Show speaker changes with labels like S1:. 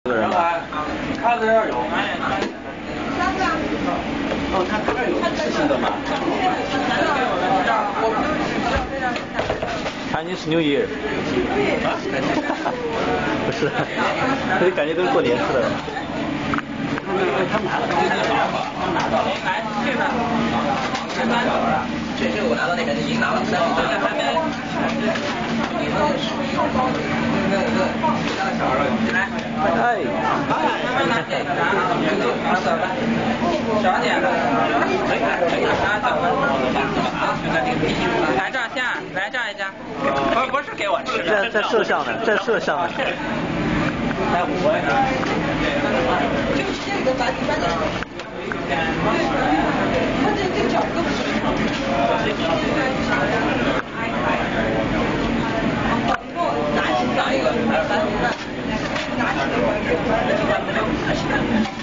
S1: 个人吧。
S2: 他这儿有。哦，他这儿有是新的吗
S1: ？Chinese New Year。不是，所以感觉跟过年似的。
S2: 他拿了，他拿到了。这个我拿到那边已经拿了3个，还没。
S1: 哎。
S3: 小点的，来照相，来照一张。不是给我吃的，
S1: 在摄像呢，在摄像呢。
S2: 来5块。
S4: 这个咱一般的。他这角度不是。拿一个，拿几个。